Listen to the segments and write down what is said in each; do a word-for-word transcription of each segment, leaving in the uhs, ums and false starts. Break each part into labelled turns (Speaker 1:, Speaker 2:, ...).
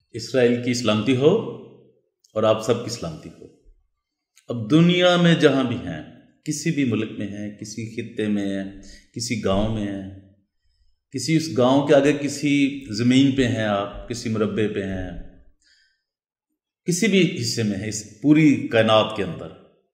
Speaker 1: اسرائیل کی سلامتی ہو اور آپ سب کی سلامتی ہو۔ اب دنیا میں جہاں بھی ہیں، کسی بھی ملک میں ہیں، کسی خطے میں ہیں، کسی گاؤں میں ہیں، کسی اس گاؤں کے آگے کسی زمین پہ ہیں، آپ کسی مربع پہ ہیں، کسی بھی حصے میں ہیں، اس پوری کائنات کے اندر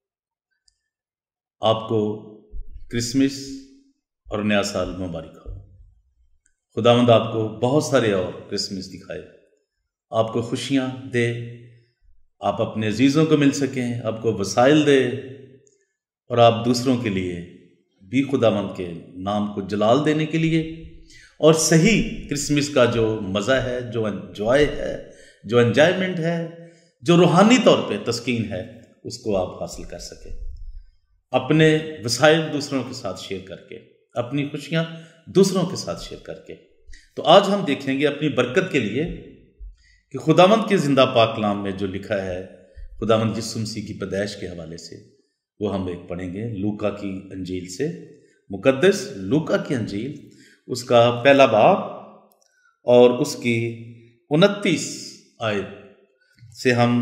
Speaker 1: آپ کو کرسمس اور نیا سال مبارک ہو۔ خداوند آپ کو بہت سارے اور کرسمس دکھائے، آپ کو خوشیاں دے، آپ اپنے عزیزوں کو مل سکیں، آپ کو وسائل دے، اور آپ دوسروں کے لیے بھی خداوند کے نام کو جلال دینے کے لیے اور صحیح کرسمس کا جو مزہ ہے، جو انجوائے ہے، جو انجوائمنٹ ہے، جو روحانی طور پہ تسکین ہے، اس کو آپ حاصل کر سکیں، اپنے وسائل دوسروں کے ساتھ شیئر کر کے، اپنی خوشیاں دوسروں کے ساتھ شیئر کر کے۔ تو آج ہم دیکھیں گے اپنی برکت کے لیے کہ خداوند کے زندہ پاک کلام میں جو لکھا ہے خداوند یسوع مسیح کی پیدائش کے حوالے سے، وہ ہم ایک پڑھیں گے لوکا کی انجیل سے، مقدس لوکا کی انجیل، اس کا پہلا باب اور اس کی انتیس آیت سے ہم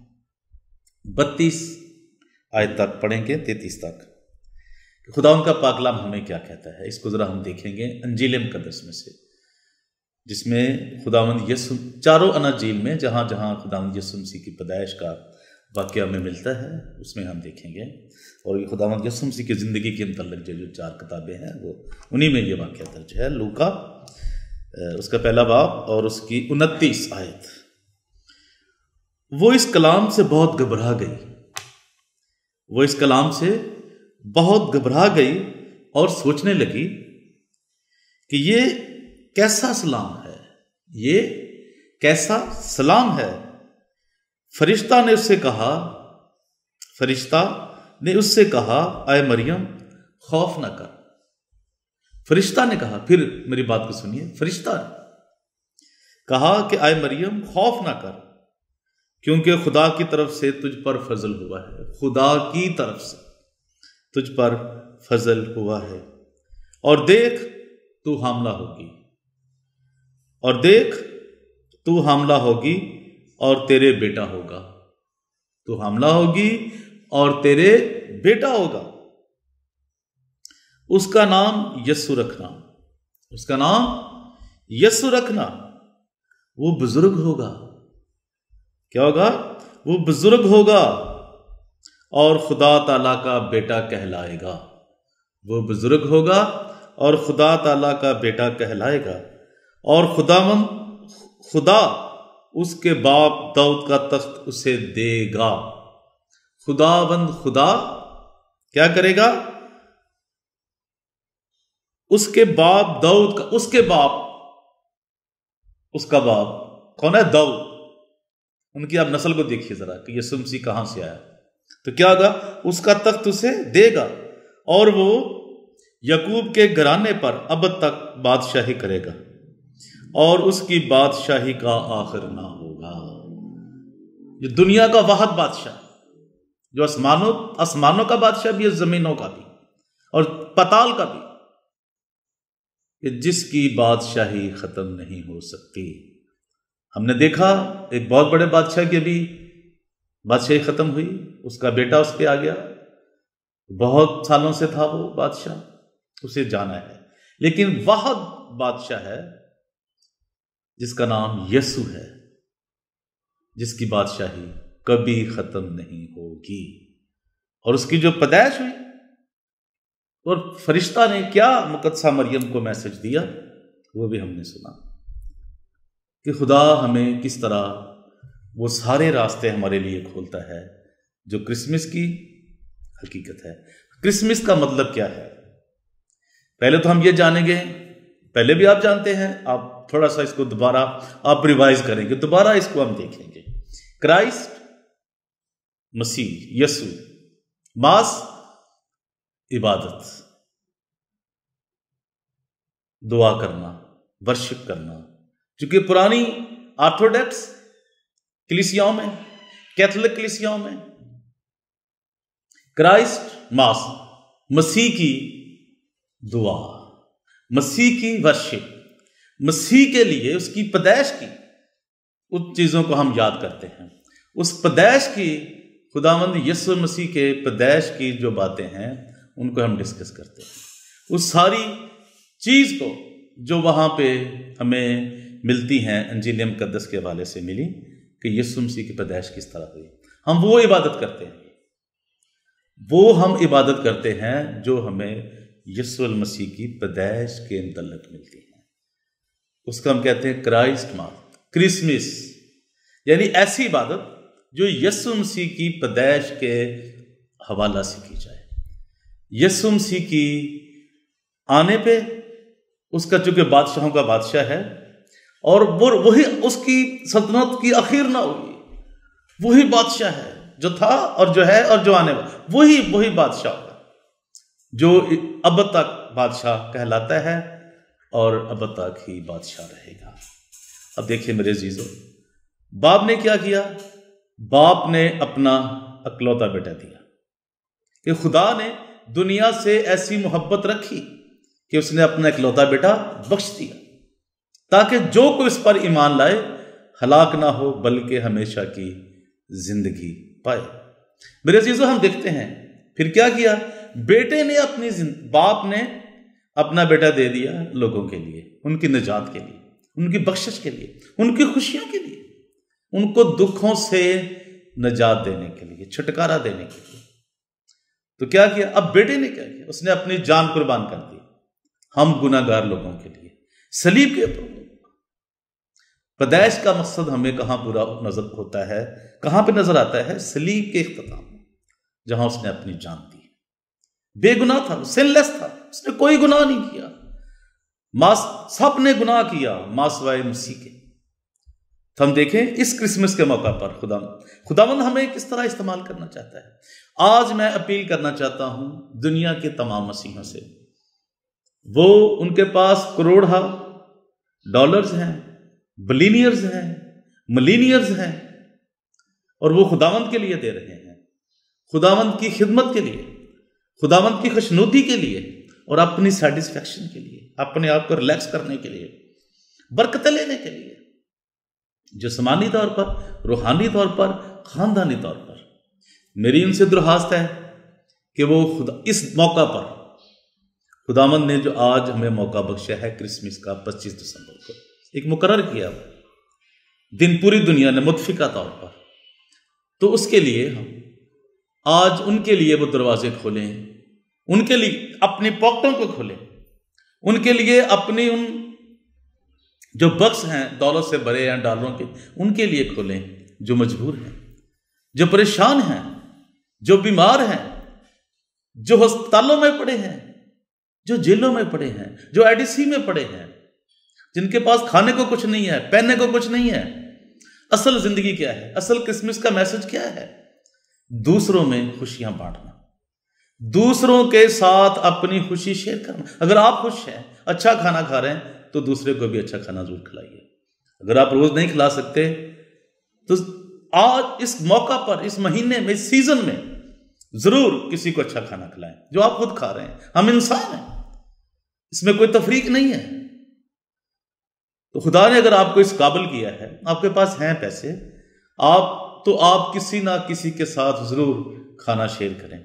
Speaker 1: بتیس آیت تک پڑھیں گے، تینتیس تک۔ خداوند کا پاک کلام ہمیں کیا کہتا ہے، اس کو ذرا ہم دیکھیں گے انجیل مقدس میں سے، جس میں خداوند یسوع چاروں اناجیل میں جہاں جہاں خداوند یسوع مسیح کی پیدائش کا واقعہ ہمیں ملتا ہے، اس میں ہم دیکھیں گے، اور یہ خداوند یسوع مسیح کی زندگی کے متعلق جو جو چار کتابیں ہیں وہ انہی میں یہ واقعہ درج ہے۔ لوکا اس کا پہلا باب اور اس کی انتیس آیت۔ وہ اس کلام سے بہت گھبرا گئی وہ اس کلام سے بہت گھبرا گئی اور سوچنے لگی کہ یہ کیسا سلام ہے، یہ کیسا سلام ہے۔ فرشتہ نے اس سے کہا فرشتہ نے اس سے کہا اے مریم خوف نہ کر۔ فرشتہ نے کہا، پھر میری بات کو سنیے، فرشتہ نے کہا کہ اے مریم خوف نہ کر، کیونکہ خدا کی طرف سے تجھ پر فضل ہوا ہے، خدا کی طرف سے تجھ پر فضل ہوا ہے، اور دیکھ تو حاملہ ہوگی اور دیکھ تو حاملہ ہوگی اور تیرے بیٹا ہوگا تو حاملہ ہوگی اور تیرے بیٹا ہوگا اس کا نام یسوع رکھنا اس کا نام یسوع رکھنا وہ بزرگ ہوگا۔ کیا ہوگا؟ وہ بزرگ ہوگا اور خدا تعالیٰ کا بیٹا کہلائے گا۔ وہ بزرگ ہوگا اور خدا تعالیٰ کا بیٹا کہلائے گا، اور خداوند خدا اس کے باپ داؤد کا تخت اسے دے گا۔ خداوند خدا کیا کرے گا؟ اس کے باپ داؤد کا اس کے باپ اس کا باپ کون ہے؟ داؤد۔ ان کی آپ نسل کو دیکھیے ذرا کہ یسوع مسیح کہاں سے آیا، تو کیا ہوگا؟ اس کا تخت اسے دے گا اور وہ یعقوب کے گھرانے پر ابد تک بادشاہی کرے گا، اور اس کی بادشاہی کا آخر نہ ہوگا۔ یہ دنیا کا واحد بادشاہ، جو آسمانوں آسمانوں کا بادشاہ بھی ہے، زمینوں کا بھی اور پتال کا بھی، کہ جس کی بادشاہی ختم نہیں ہو سکتی۔ ہم نے دیکھا ایک بہت بڑے بادشاہ کی بھی بادشاہی ختم ہوئی، اس کا بیٹا اس پہ آ گیا، بہت سالوں سے تھا وہ بادشاہ، اسے جانا ہے، لیکن واحد بادشاہ ہے جس کا نام یسوع ہے، جس کی بادشاہی کبھی ختم نہیں ہوگی۔ اور اس کی جو پیدائش ہوئی، اور فرشتہ نے کیا مقدسہ مریم کو میسج دیا، وہ بھی ہم نے سنا کہ خدا ہمیں کس طرح وہ سارے راستے ہمارے لیے کھولتا ہے جو کرسمس کی حقیقت ہے۔ کرسمس کا مطلب کیا ہے؟ پہلے تو ہم یہ جانیں گے، پہلے بھی آپ جانتے ہیں، آپ تھوڑا سا اس کو دوبارہ آپ ریوائز کریں گے، دوبارہ اس کو ہم دیکھیں گے۔ کرائسٹ مسیح یسوع، ماس عبادت، دعا کرنا، ورشپ کرنا، چونکہ پرانی آرتھوڈکس کلیسیاؤں میں، کیتھولک کلیسیاؤں میں کرائسٹ ماس، مسیح کی دعا، مسیح کی ورشپ، مسیح کے لیے اس کی پیدائش کی ان چیزوں کو ہم یاد کرتے ہیں. اس پیدائش کی، خداوند یسوع مسیح کے پیدائش کی جو باتیں ہیں ان کو ہم ڈسکس کرتے ہیں. اس ساری چیز کو جو وہاں پہ ہمیں ملتی ہیں انجیل مقدس کے حوالے سے ملی کہ یسوع مسیح کی پیدائش کس طرح ہوئی، ہم وہ عبادت کرتے ہیں. وہ ہم عبادت کرتے ہیں جو ہمیں یسوع المسیح کی پیدائش کے متعلق ملتی ہے. اس کو ہم کہتے ہیں کرائسٹ مارک، کرسمس، یعنی ایسی عبادت جو یسوع مسیح کی پیدائش کے حوالہ سے کی جائے. یسوع مسیح کی آنے پہ اس کا چونکہ بادشاہوں کا بادشاہ ہے اور وہ وہی اس کی سلطنت کی اخیر نہ ہوگی، وہی بادشاہ ہے جو تھا اور جو ہے اور جو آنے والا، وہی وہی بادشاہ ہوگا جو اب تک بادشاہ کہلاتا ہے اور اب تک ہی بادشاہ رہے گا. اب دیکھیے میرے عزیزو، باپ نے کیا کیا؟ باپ نے اپنا اکلوتا بیٹا دیا. کہ خدا نے دنیا سے ایسی محبت رکھی کہ اس نے اپنا اکلوتا بیٹا بخش دیا تاکہ جو کوئی اس پر ایمان لائے ہلاک نہ ہو بلکہ ہمیشہ کی زندگی پائے. میرے عزیزو، ہم دیکھتے ہیں پھر کیا کیا؟ بیٹے نے اپنی زند... باپ نے اپنا بیٹا دے دیا لوگوں کے لیے، ان کی نجات کے لیے، ان کی بخشش کے لیے، ان کی خوشیوں کے لیے، ان کو دکھوں سے نجات دینے کے لیے، چھٹکارا دینے کے لیے. تو کیا کیا؟ اب بیٹے نے کیا کیا؟ اس نے اپنی جان قربان کر دی ہم گناہ گار لوگوں کے لیے صلیب کے اوپر. پیدائش کا مقصد ہمیں کہاں پورا نظر ہوتا ہے، کہاں پہ نظر آتا ہے؟ صلیب کے اختتام، جہاں اس نے اپنی جان دی. بے گناہ تھا، سن لیس تھا، اس نے کوئی گناہ نہیں کیا. ماس سب نے گناہ کیا ماں سوائے مسیح کے. تو ہم دیکھیں اس کرسمس کے موقع پر خدا خداوند ہمیں کس طرح استعمال کرنا چاہتا ہے. آج میں اپیل کرنا چاہتا ہوں دنیا کے تمام مسیحیوں سے، وہ ان کے پاس کروڑہ ڈالرز ہیں، بلینئرز ہیں، ملینئرز ہیں، اور وہ خداوند کے لیے دے رہے ہیں، خداوند کی خدمت کے لیے، خداوند کی خوشنودی کے لیے اور اپنی سیٹسفیکشن کے لیے، اپنے آپ کو ریلیکس کرنے کے لیے، برکتیں لینے کے لیے، جسمانی طور پر، روحانی طور پر، خاندانی طور پر. میری ان سے درخواست ہے کہ وہ خدا اس موقع پر خداوند نے جو آج ہمیں موقع بخشا ہے کرسمس کا پچیس دسمبر کو ایک مقرر کیا دن پوری دنیا نے متفقہ طور پر، تو اس کے لیے ہم آج ان کے لیے وہ دروازے کھولیں، ان کے لیے اپنی پاکٹوں کو کھولیں، ان کے لیے اپنی ان جو بکس ہیں دولت سے بھرے ہیں ڈالروں کے، ان کے لیے کھولیں، جو مجبور ہیں، جو پریشان ہیں، جو بیمار ہیں، جو ہسپتالوں میں پڑے ہیں، جو جیلوں میں پڑے ہیں، جو آئی ڈی سی میں پڑے ہیں، جن کے پاس کھانے کو کچھ نہیں ہے، پہننے کو کچھ نہیں ہے. اصل زندگی کیا ہے؟ اصل کرسمس کا میسج کیا ہے؟ دوسروں میں خوشیاں بانٹنا، دوسروں کے ساتھ اپنی خوشی شیئر کرنا. اگر آپ خوش ہیں، اچھا کھانا کھا رہے ہیں، تو دوسرے کو بھی اچھا کھانا ضرور کھلائیے. اگر آپ روز نہیں کھلا سکتے تو آج اس موقع پر، اس مہینے میں، اس سیزن میں ضرور کسی کو اچھا کھانا کھلائیں جو آپ خود کھا رہے ہیں. ہم انسان ہیں، اس میں کوئی تفریق نہیں ہے. تو خدا نے اگر آپ کو اس قابل کیا ہے، آپ کے پاس ہیں پیسے، آپ تو آپ کسی نہ کسی کے ساتھ ضرور کھانا شیئر کریں.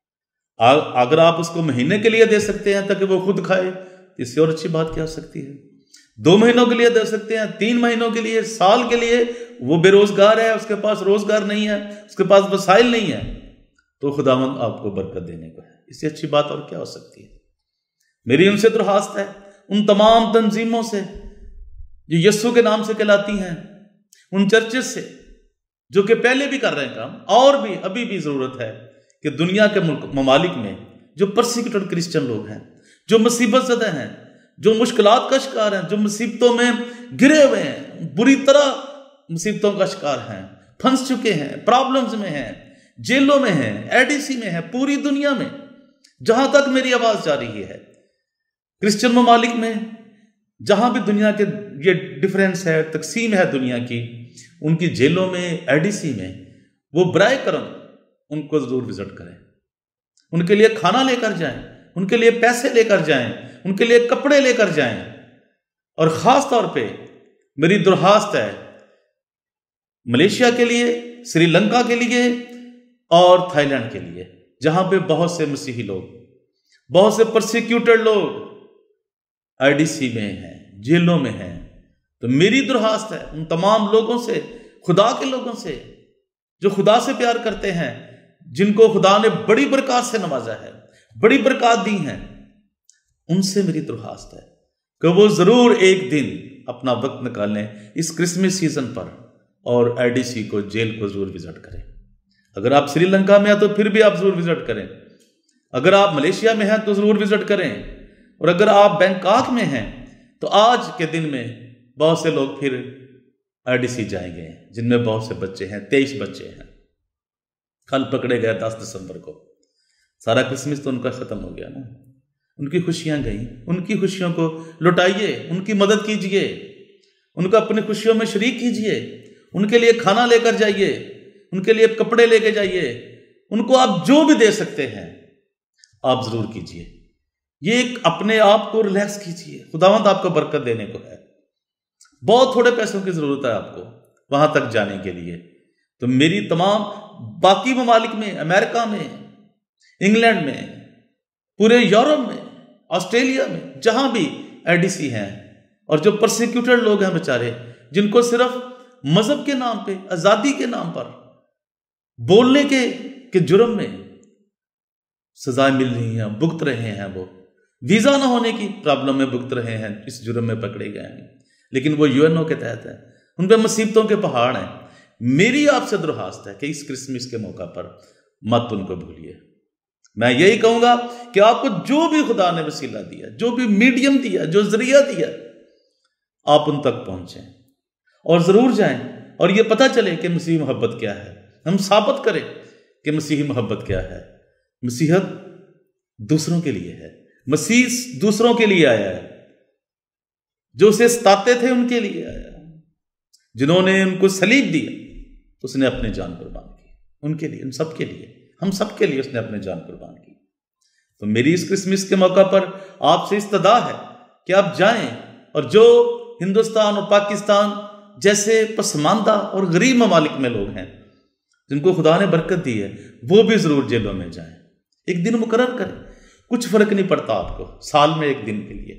Speaker 1: اگر آپ اس کو مہینے کے لیے دے سکتے ہیں تاکہ وہ خود کھائے، اس سے اور اچھی بات کیا ہو سکتی ہے. دو مہینوں کے لیے دے سکتے ہیں، تین مہینوں کے لیے، سال کے لیے. وہ بے روزگار ہے، اس کے پاس روزگار نہیں ہے، اس کے پاس وسائل نہیں ہے، تو خداوند آپ کو برکت دینے کو ہے. اس سے اچھی بات اور کیا ہو سکتی ہے. میری ان سے درخواست ہے، ان تمام تنظیموں سے جو یسوع کے نام سے کہلاتی ہیں، ان چرچز سے جو کہ پہلے بھی کر رہے ہیں کام، اور بھی ابھی بھی ضرورت ہے کہ دنیا کے ملک ممالک میں جو پرسیکیوٹڈ کرسچن لوگ ہیں، جو مصیبت زدہ ہیں، جو مشکلات کا شکار ہیں، جو مصیبتوں میں گرے ہوئے ہیں، بری طرح مصیبتوں کا شکار ہیں، پھنس چکے ہیں، پرابلمز میں ہیں، جیلوں میں ہیں، اے ڈی سی میں ہیں، پوری دنیا میں جہاں تک میری آواز جا رہی ہے، کرسچن ممالک میں جہاں بھی دنیا کے یہ ڈیفرنس ہے، تقسیم ہے دنیا کی، ان کی جیلوں میں، اے ڈی سی میں، وہ برائے کرم ان کو ضرور وزٹ کریں، ان کے لیے کھانا لے کر جائیں، ان کے لیے پیسے لے کر جائیں، ان کے لیے کپڑے لے کر جائیں. اور خاص طور پہ میری درخواست ہے मलेशिया के लिए, श्रीलंका के लिए और थाईलैंड के लिए, जहां पे बहुत से मसीही लोग, बहुत से परसिक्यूटेड लोग आईडीसी में हैं, जेलों में हैं। तो मेरी दरख्वास्त है उन तमाम लोगों से, खुदा के लोगों से जो खुदा से प्यार करते हैं, जिनको खुदा ने बड़ी बरकत से नवाजा है, बड़ी बरकत दी हैं, उनसे मेरी दरख्वास्त है कि वो जरूर एक दिन अपना वक्त निकालें इस क्रिसमस सीजन पर और आईडीसी को, जेल को जरूर विजिट करें। अगर आप श्रीलंका में हैं तो फिर भी आप जरूर विजिट करें, अगर आप मलेशिया में हैं तो जरूर विजिट करें, और अगर आप बैंकॉक में हैं तो आज के दिन में बहुत से लोग फिर आईडीसी जाएंगे, जिनमें बहुत से बच्चे हैं, तेईस बच्चे हैं। कल पकड़े गए दस दिसंबर को। सारा क्रिसमस तो उनका खत्म हो गया ना, उनकी खुशियां गई। उनकी खुशियों को लुटाइए, उनकी मदद कीजिए, उनको अपनी खुशियों में शरीक कीजिए, उनके लिए खाना लेकर जाइए, उनके लिए कपड़े लेके जाइए, उनको आप जो भी दे सकते हैं आप जरूर कीजिए। ये एक अपने आप को रिलैक्स कीजिए, खुदावंद आपको बरकत देने को है। बहुत थोड़े पैसों की जरूरत है आपको वहां तक जाने के लिए। तो मेरी तमाम बाकी ममालिक में, अमेरिका में, इंग्लैंड में, पूरे यूरोप में, ऑस्ट्रेलिया में, जहां भी आईडीसी हैं और जो परसिक्यूटेड लोग हैं बेचारे, जिनको सिर्फ मजहब के नाम पे, आजादी के नाम पर बोलने के, के जुर्म में सजाएं मिल रही हैं, भुगत रहे हैं, वो वीजा ना होने की प्रॉब्लम में भुगत रहे हैं, इस जुर्म में पकड़े गए हैं, लेकिन वो यूएनओ के तहत है, उन पे मुसीबतों के पहाड़ हैं। मेरी आपसे दरख्वास्त है कि इस क्रिसमस के मौका पर मत उनको भूलिए। मैं यही कहूंगा कि आपको जो भी खुदा ने वसीला दिया, जो भी मीडियम दिया, जो जरिया दिया, आप उन तक पहुंचे और जरूर जाएं और ये पता चले कि मसीही मोहब्बत क्या है। हम साबित करें कि मसीही मोहब्बत क्या है। मसीहत दूसरों के लिए है, मसीह दूसरों के लिए आया है, जो उसे सताते थे उनके लिए आया, जिन्होंने उनको सलीब दिया तो उसने अपनी जान कुर्बान की, उनके लिए, उन सबके लिए, हम सबके लिए उसने अपनी जान कुर्बान की। तो मेरी इस क्रिसमस के मौका पर आपसे इस्तदा है कि आप जाएं और जो हिंदुस्तान और पाकिस्तान जैसे पसमानदा और गरीब ममालिक में लोग हैं, जिनको खुदा ने बरकत दी है, वो भी जरूर जेलों में जाएं। एक दिन मुकर्रर करें, कुछ फर्क नहीं पड़ता आपको, साल में एक दिन के लिए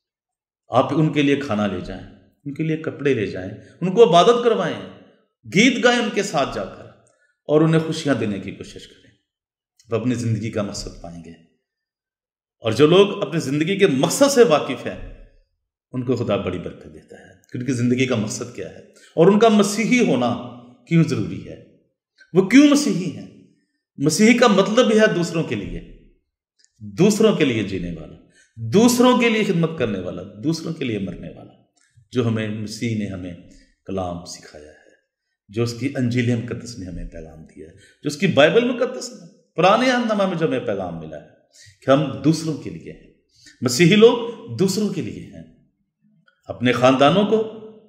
Speaker 1: आप उनके लिए खाना ले जाएं, उनके लिए कपड़े ले जाएं, उनको इबादत करवाएं, गीत गाएं उनके साथ जाकर और उन्हें खुशियां देने की कोशिश करें। वो अपनी जिंदगी का मकसद पाएंगे। और जो लोग अपनी जिंदगी के मकसद से वाकिफ हैं, उनको खुदा बड़ी बरकत देता है कि उनकी जिंदगी का मकसद क्या है और उनका मसीही होना क्यों जरूरी है, वो क्यों मसीही हैं। मसीही का मतलब भी है दूसरों के लिए, दूसरों के लिए जीने वाला, दूसरों के लिए खिदमत करने वाला, दूसरों के लिए मरने वाला, जो हमें मसीह ने हमें कलाम सिखाया है, जो उसकी अंजील मुकद्दस ने हमें पैगाम दिया है, जो उसकी बाइबल मुकद्दस में, पुराने अहदनामे में जो हमें पैगाम मिला है कि हम दूसरों के लिए हैं। मसीही लोग दूसरों के लिए हैं। अपने खानदानों को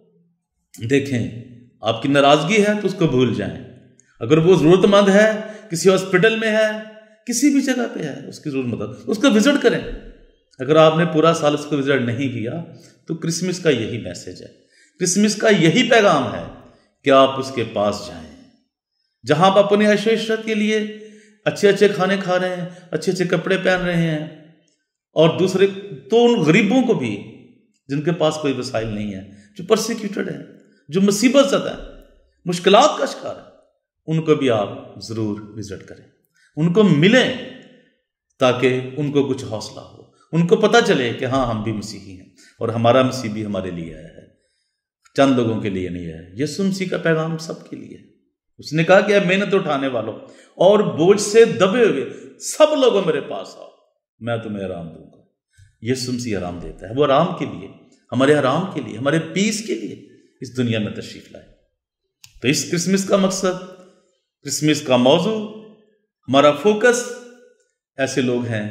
Speaker 1: देखें, आपकी नाराजगी है तो उसको भूल जाएं। अगर वो जरूरतमंद है, किसी हॉस्पिटल में है, किसी भी जगह पे है, उसकी जरूर मदद, उसको विजिट करें। अगर आपने पूरा साल उसको विजिट नहीं किया तो क्रिसमस का यही मैसेज है, क्रिसमस का यही पैगाम है कि आप उसके पास जाएं, जहां आप अपने ऐशो इशरत के लिए अच्छे अच्छे खाने खा रहे हैं, अच्छे अच्छे कपड़े पहन रहे हैं, और दूसरे तो उन गरीबों को भी जिनके पास कोई वसाइल नहीं है, जो परसिक्यूटेड है, जो मुसीबत ज़दा है, मुश्किलात का शिकार है, उनको भी आप जरूर विजिट करें, उनको मिलें, ताकि उनको कुछ हौसला हो, उनको पता चले कि हाँ हम भी मसीही हैं और हमारा मसीह भी हमारे लिए आया है, चंद लोगों के लिए नहीं आया। यीशु मसीह का पैगाम सबके लिए। उसने कहा कि मेहनत उठाने वालों और बोझ से दबे हुए सब लोगों मेरे पास आओ, मैं तुम्हें आराम दूंगा। यीशु मसीह आराम देता है, वो आराम के लिए, हमारे आराम के लिए, हमारे पीस के लिए इस दुनिया में तशरीफ लाए। तो इस क्रिसमस का मकसद, क्रिसमस का मौजू, हमारा फोकस ऐसे लोग हैं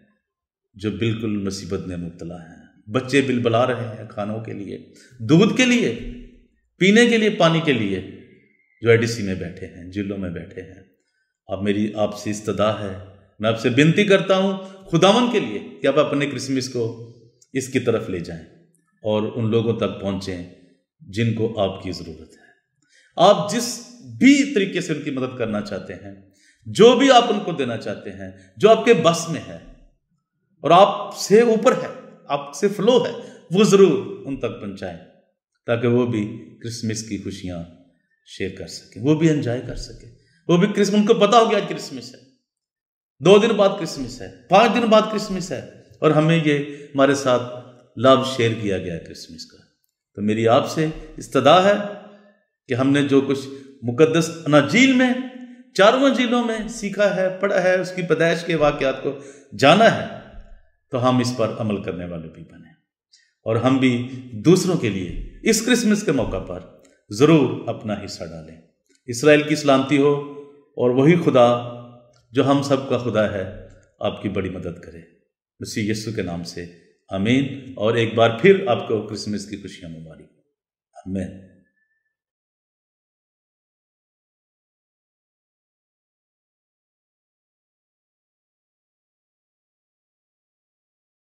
Speaker 1: जो बिल्कुल मुसीबत में मुब्तला हैं। बच्चे बिलबला रहे हैं खानों के लिए, दूध के लिए, पीने के लिए, पानी के लिए, जो एडीसी में बैठे हैं, जिलों में बैठे हैं। अब मेरी आपसे इस्तदा है, मैं आपसे विनती करता हूं खुदावन के लिए कि आप अपने क्रिसमस को इसकी तरफ ले जाएं और उन लोगों तक पहुंचें जिनको आपकी ज़रूरत है। آپ جس بھی طریقے سے ان کی مدد کرنا چاہتے ہیں، جو بھی آپ ان کو دینا چاہتے ہیں، جو آپ کے بس میں ہے اور آپ سے اوپر ہے، آپ سے فلو ہے، وہ ضرور ان تک پہنچائیں تاکہ وہ بھی کرسمس کی خوشیاں شیئر کر سکیں، وہ بھی انجوائے کر سکیں، وہ بھی کرسمس، ان کو پتا ہو گیا آج کرسمس ہے، دو دن بعد کرسمس ہے، پانچ دن بعد کرسمس ہے، اور ہمیں یہ ہمارے ساتھ لو شیئر کیا گیا ہے کرسمس کا۔ تو میری آپ سے استدعا ہے کہ ہم نے جو کچھ مقدس اناجیل میں، چاروں انجیلوں میں سیکھا ہے، پڑھا ہے، اس کی پیدائش کے واقعات کو جانا ہے، تو ہم اس پر عمل کرنے والے بھی بنیں، اور ہم بھی دوسروں کے لیے اس کرسمس کے موقع پر ضرور اپنا حصہ ڈالیں۔ اسرائیل کی سلامتی ہو، اور وہی خدا جو ہم سب کا خدا ہے آپ کی بڑی مدد کرے، مسیح یسوع کے نام سے آمین۔ اور ایک بار پھر آپ کو کرسمس کی خوشیاں مبارک، آمین۔